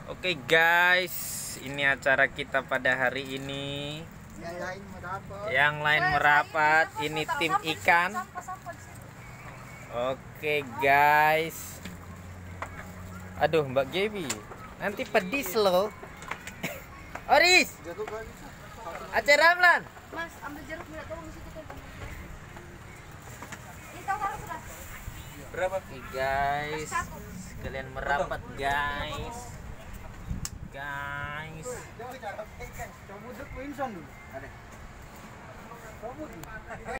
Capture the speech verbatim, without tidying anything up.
Oke guys, ini acara kita pada hari ini. Yang lain merapat. Yang lain merapat. Ini tim ikan. Oke guys. Aduh Mbak Gaby, nanti pedis loh. Oris, Aceh Ramlan. Mas, ambil jeruk minyak tolong di situ kan. Ini tahu taruh sudah. Berapa? Oke guys, kalian merapat guys. Guys. Kamu duduk pinsan dulu. Ada. Kamu